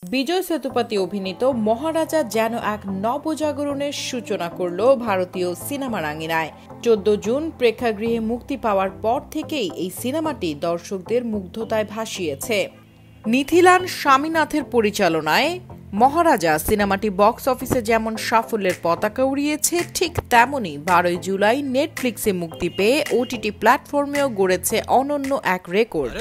বিজয় সেতুপতি অভিনীত মহারাজা যেন এক নবজাগরণের সূচনা করল ভারতীয় সিনেমার আঙিনায়। 14 জুন প্রেক্ষাগৃহে মুক্তি পাওয়ার পর থেকেই এই সিনেমাটি দর্শকদের মুগ্ধতায় ভাসিয়েছে। নিথিলান স্বামীনাথের পরিচালনায় মহারাজা সিনেমাটি বক্স অফিসে যেমন সাফল্যের পতাকা উড়িয়েছে, ঠিক তেমনি 12 জুলাই নেটফ্লিক্সে মুক্তি পেয়ে ওটিটি প্ল্যাটফর্মেও গড়েছে অনন্য এক রেকর্ড।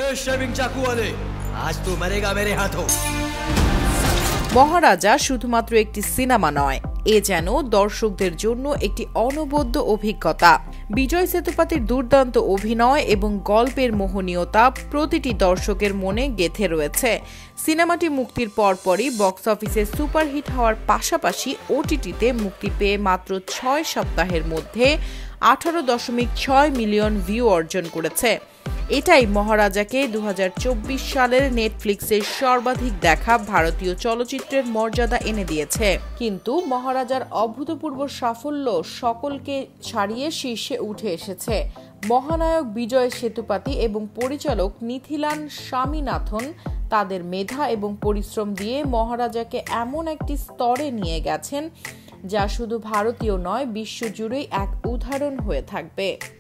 মহারাজা শুধুমাত্র একটি সিনেমা নয়, এ যেন দর্শকদের জন্য একটি অনবদ্য অভিজ্ঞতা। বিজয় সেতুপতির দুর্দান্ত অভিনয় এবং গল্পের মোহনীয়তা প্রতিটি দর্শকের মনে গেঁথে রয়েছে। সিনেমাটি মুক্তির পরপরই বক্স অফিসে সুপারহিট হওয়ার পাশাপাশি ওটিটিতে মুক্তি পেয়ে মাত্র 6 সপ্তাহের মধ্যে 18.6 মিলিয়ন ভিউ অর্জন করেছে। এটাই মহারাজাকে 2024 সালের নেটফ্লিক্সের সর্বাধিক দেখা ভারতীয় চলচ্চিত্রের মর্যাদা এনে দিয়েছে। কিন্তু মহারাজার অভূতপূর্ব সাফল্য সকলকে ছাড়িয়ে শীর্ষে উঠে এসেছে মহানায়ক বিজয় সেতুপতি এবং পরিচালক নিথিলান স্বামীনাথন। তাদের মেধা এবং পরিশ্রম দিয়ে মহারাজাকে এমন একটি স্তরে নিয়ে গেছেন যা শুধু ভারতীয় নয়, বিশ্বজুড়েই এক উদাহরণ হয়ে থাকবে।